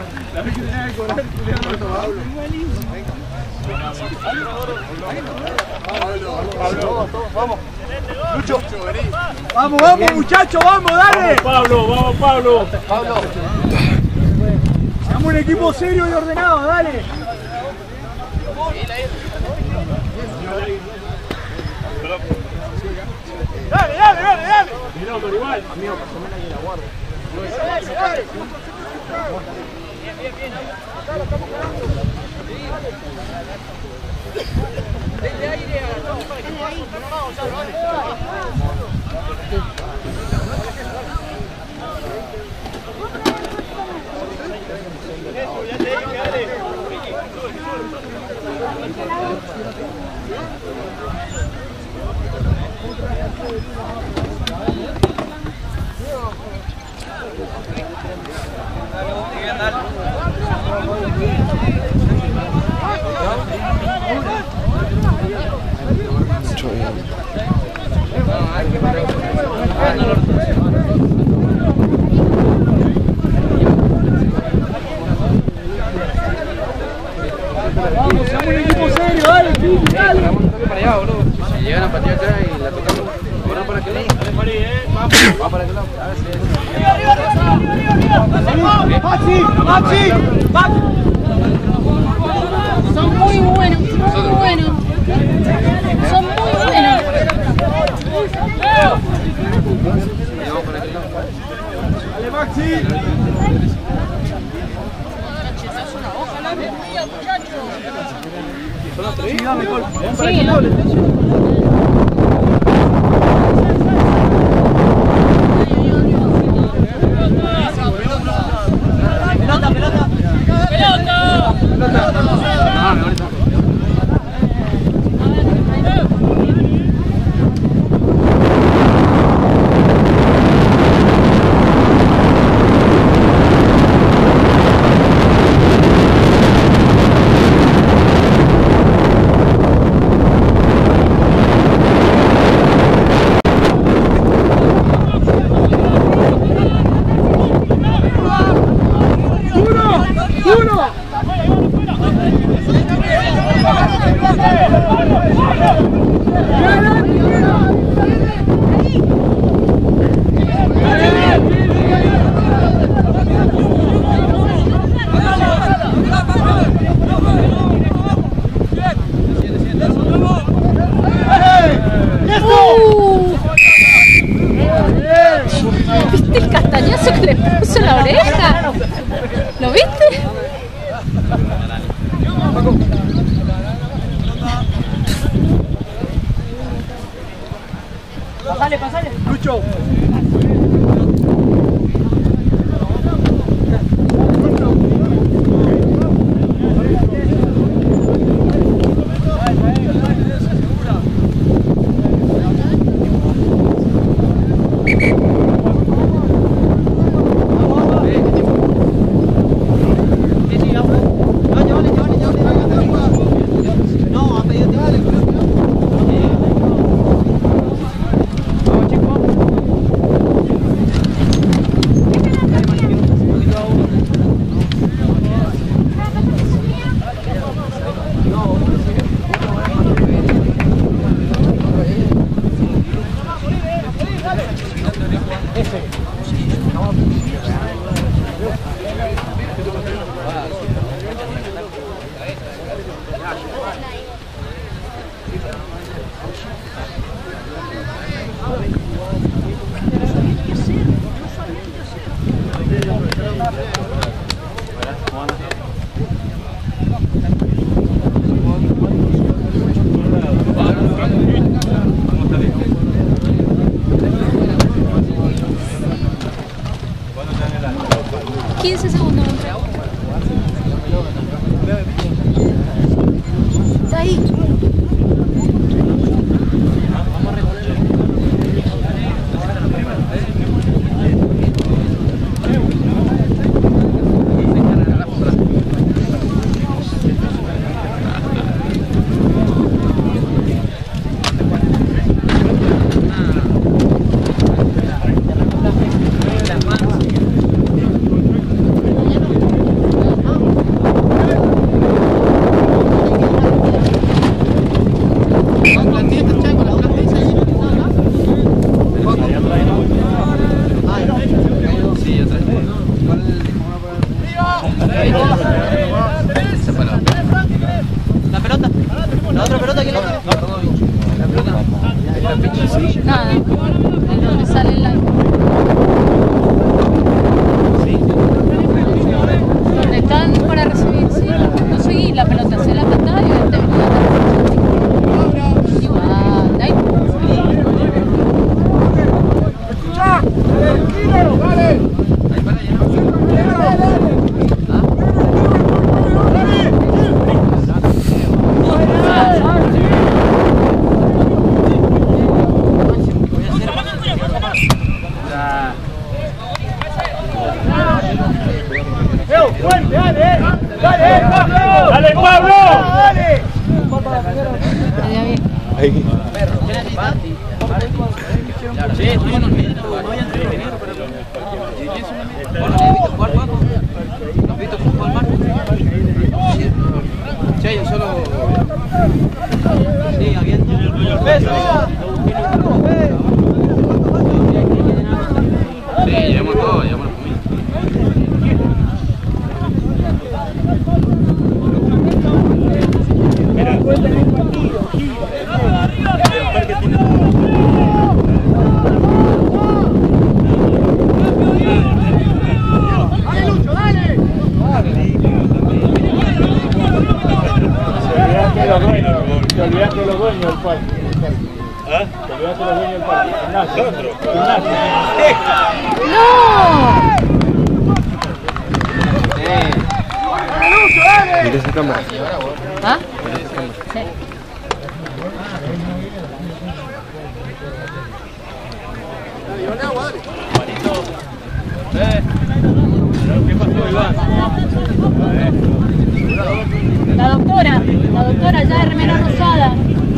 Vamos, Lucho. Vamos, vamos, muchachos, vamos, dale. Vamos, Pablo, vamos, Pablo. Pablo. Somos un equipo serio y ordenado, dale. Dale, dale, dale, dale. Minuto, igual. Amigo, pasame ahí la guardia. Dale, dale. Bien, bien, bien. Acá lo estamos ganando. Desde aire, estamos para que pasen, pero no, ya lo vale. Ya te dije, dale. allá, boludo. Si llegan a partir atrás y la tocamos. Ahora para aquel lado. Vamos para aquel lado. A ver si ¡Maxi! ¡Maxi! Son muy buenos, muy buenos. Son muy buenos. ¡Dale, Maxi! Sí, ¿no? Pelota, pelota. ¡Pelota! ¿Viste el castañazo que le puso en la oreja? ¿Lo viste? Pasale, pasale. Lucho. No, ha pedido tiempo. quince segundos. Está ahí. La pelota. La otra pelota, ¿quién la tiene? La pelota. Nada. Es donde sale el like. Donde están para recibir, sí. No seguí la pelota, sé la pantalla y vente. Igual, ahí. ¡Dale, Pablo! Allá bien. Ahí. Sí, tú no vayan a intervenir, pero... ¿No has visto fútbol, Marco? Sí, yo solo... Sí, habiendo... Sí, llevamos todo, llevamos la comida. Te olvidaste de los dueños del parque. ¿Ah? Te olvidaste de los dueños del parque. Gimnasio. Gimnasio. ¡No! Mira esa cámara. ¿Ah? Sí. ¿Qué pasó, Iván? La doctora, la doctora ya de remera rosada.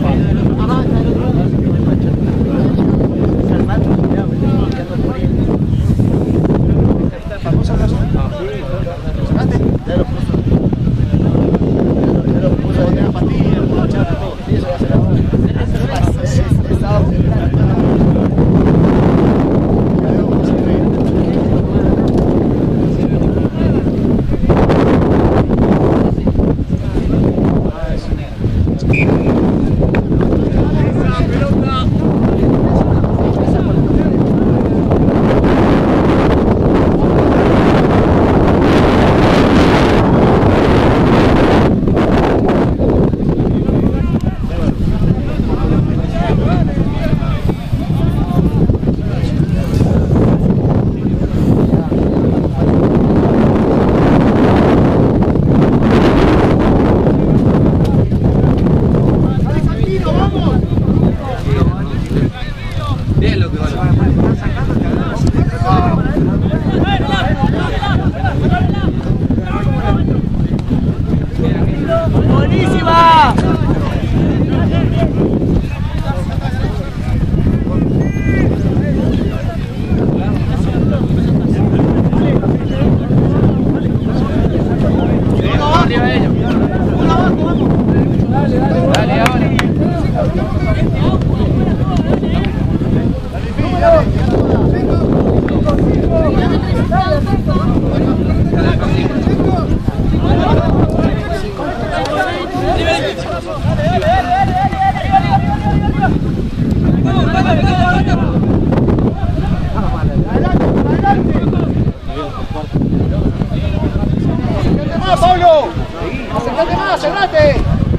¡Más, Pablo! ¡Acercate más, acercate!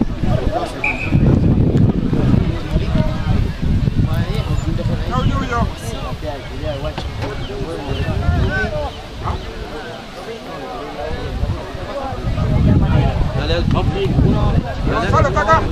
Gonzalo está acá.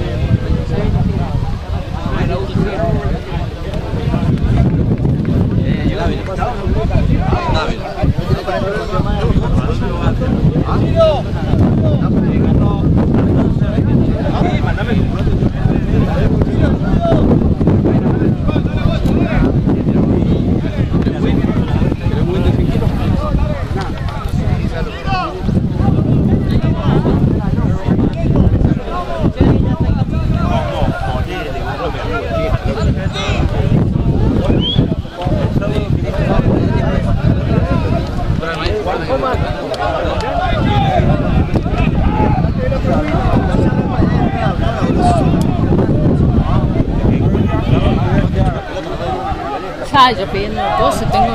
Ah, yo pidiendo cosas, tengo...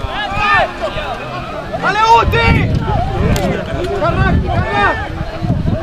¡Dale, Uti! ¡Carga, carga!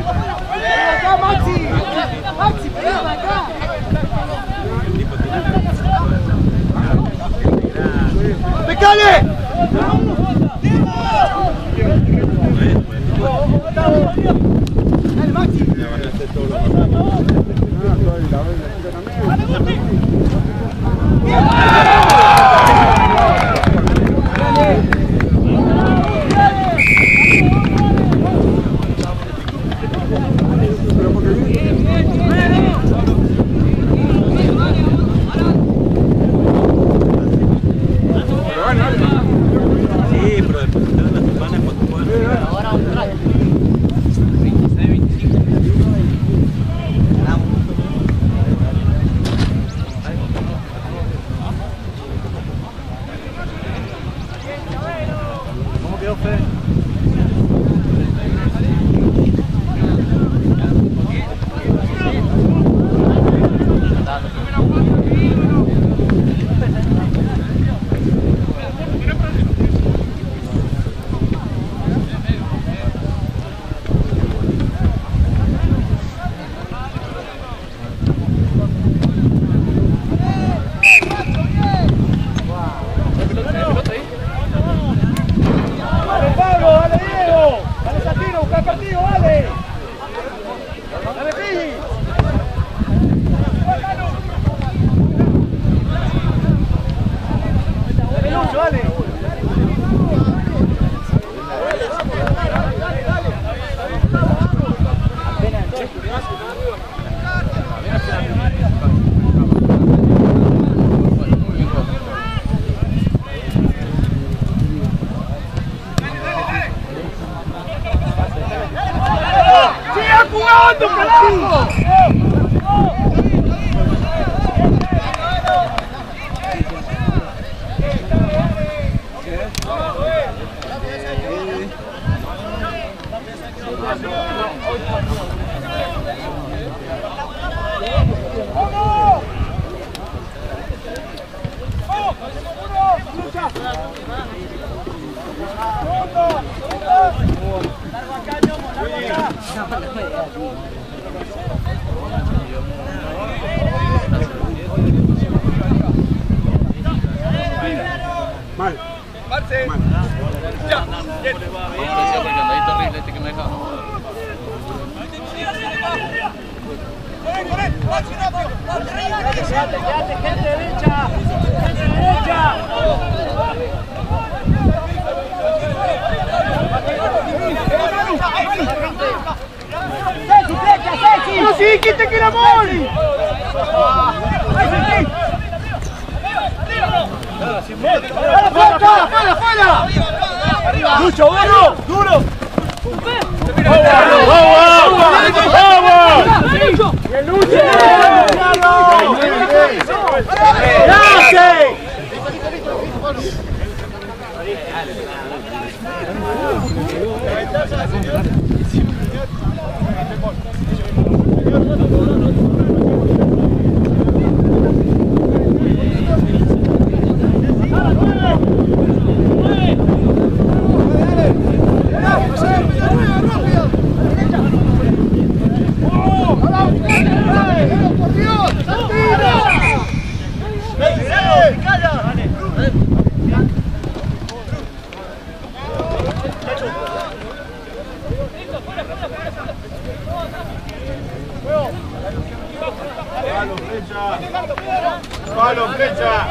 mucho, dale. ¡Sigue jugando, carajo! Mal. Marce. Mal. Ya. Bien. candadito horrible este que me dejaba. Quédate, quédate, gente derecha. Gente derecha. ¡No, sí, quite que la mole! ¡Fuera, fuera, fuera! ¡Lucho, duro! ¡Duro! ¡Vamos, vamos, vamos! ¡Que luche! ¡Gracias! Palo, flecha. Palo, flecha.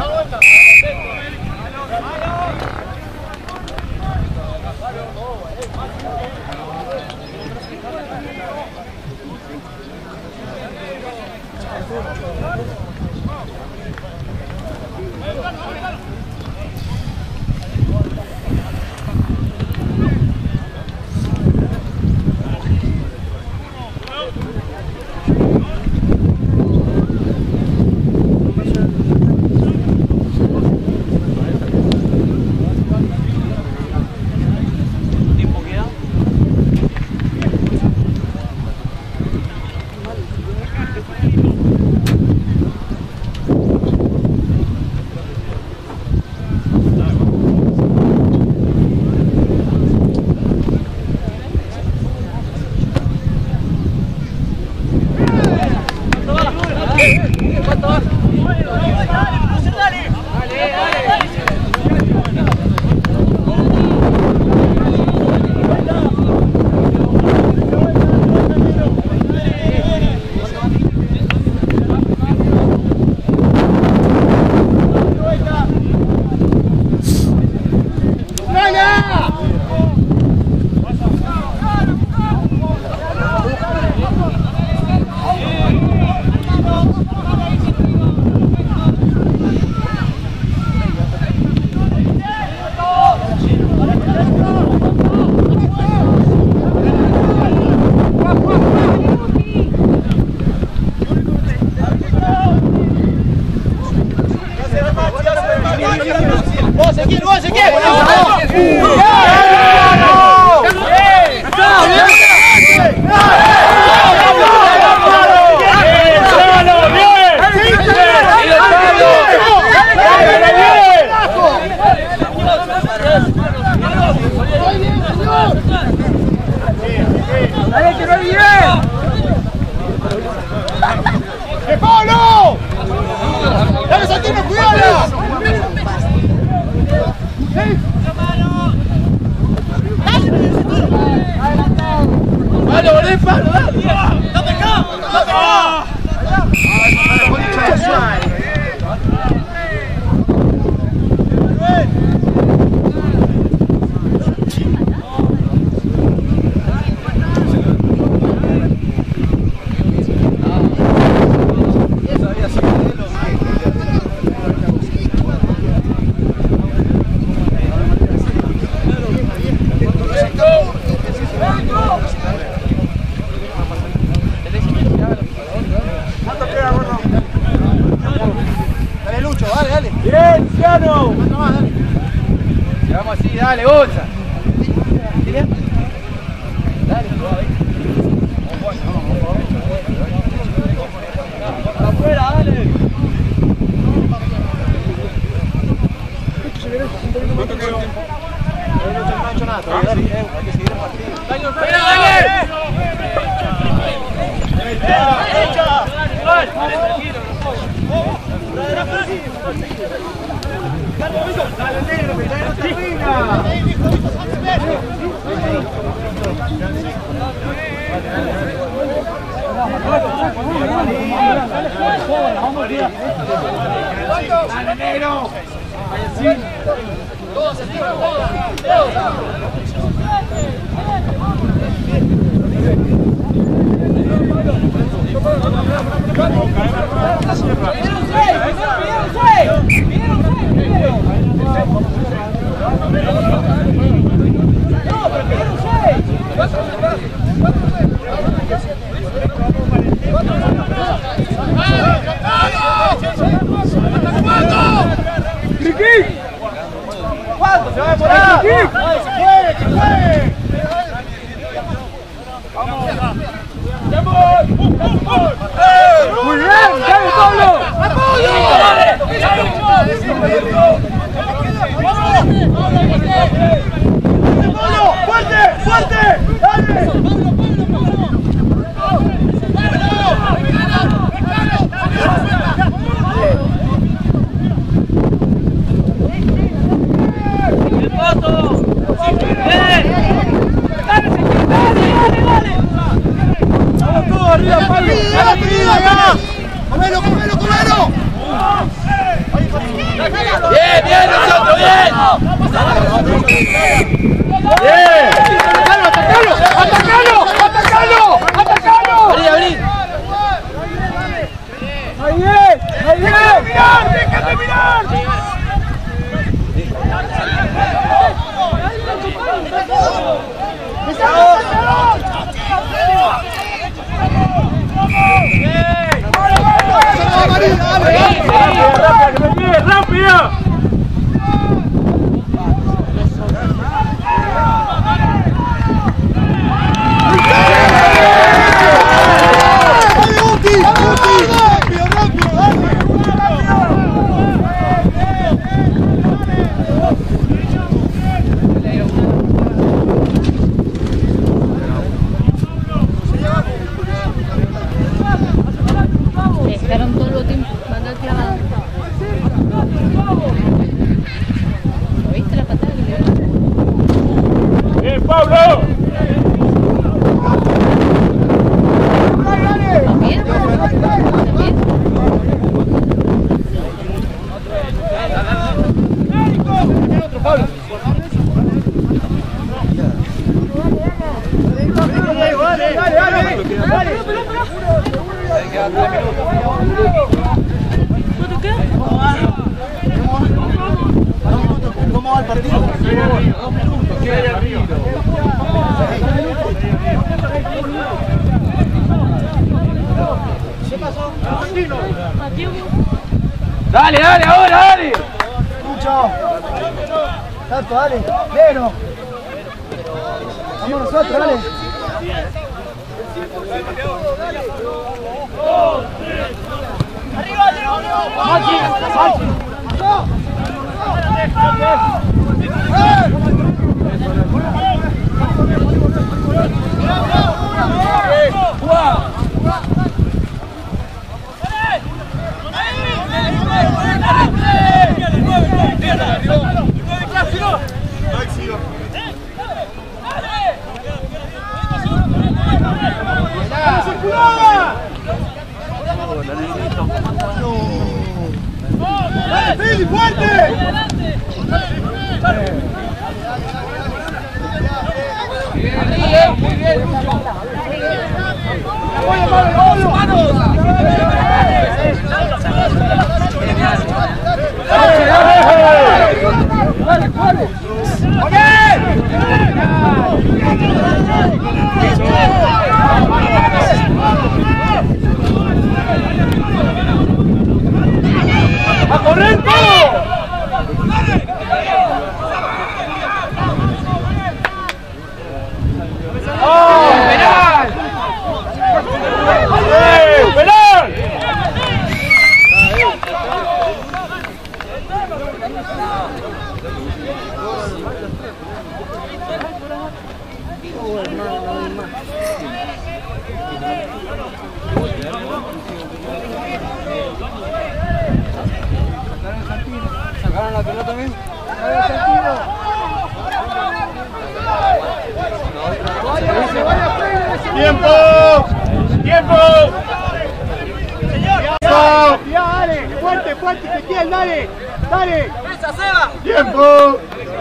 Bien, Luciano. Vamos así, dale, Gonza. Dale, Afuera, dale. No ha hecho nada, todavía hay que seguir el partido. ¡Dale, dale! Dale, negro, que ya no termina. Dale, negro. ¿Cuánto se va a demorar? ¡Que juegue, que juegue! ¡Muy bien! ¡Dale, Pablo! ¡Pablo! ¡Fuerte! ¡Fuerte! ¡Dale! ¡Vamos todos arriba, Pablo! ¡Comelo, comelo, comelo! ¡Bien, bien, nosotros, bien! ¡Bien! ¡Atacalo, atacalo! ¡Atacalo! ¡Atacalo! ¡Atacalo! ¡Abrí, abrí! ¡Ahí bien! ¡Ahí bien! ¡Mirar! ¡Déjate mirar! ¡Rápido! Dejaron todo el tiempo, mandó el clavado. ¿Lo viste la patada que le dio? ¡Bien, Pablo! ¿También? ¿También? ¡Dale, dale, dale! ¿Cómo va el partido? ¿Qué pasó? ¡Dale, dale, ahora, dale! Mucho. Tanto, dale. Negro. Vamos nosotros, dale. ¡Arriba, arriba! Machi, Machi. ¡Dale, Fili, fuerte! Muy bien, Lucho. ¡Apoyo, manos! ¡A correr todo! ¿Sacaron la pelota también? ¡Tiempo! ¡Tiempo! ¡Tiempo! ¡Dale! ¡Fuerte, fuerte, Ezequiel! ¡Dale! ¡Dale! ¡Esa, Seba! ¡Tiempo!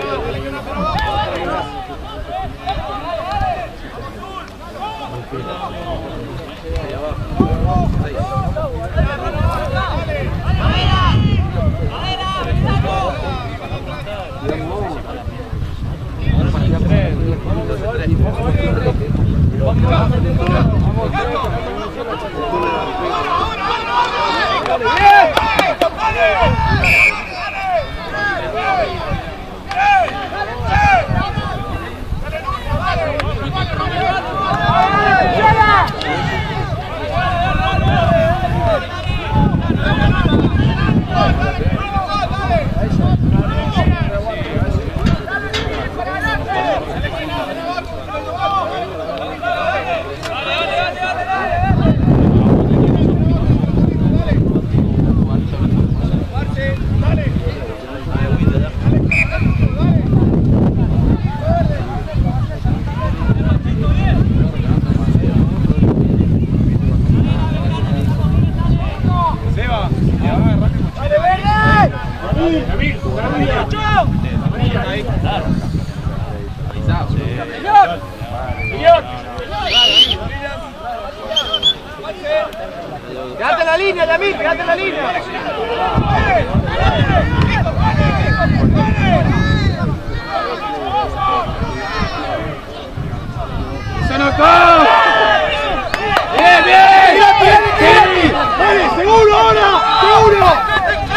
¡Quédate en la línea, Yamil! ¡Quédate en la línea! ¡Se anotó! ¡Bien, bien! ¡Bien! ¡Dale, seguro ahora! ¡Seguro!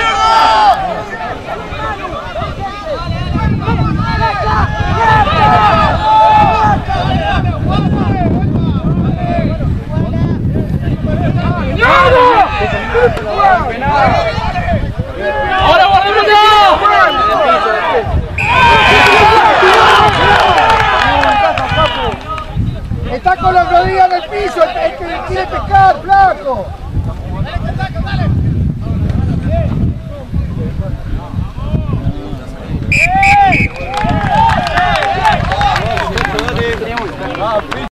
¡Ahora guardamos ya! Está con las rodillas del piso, el que quiere pescar, flaco.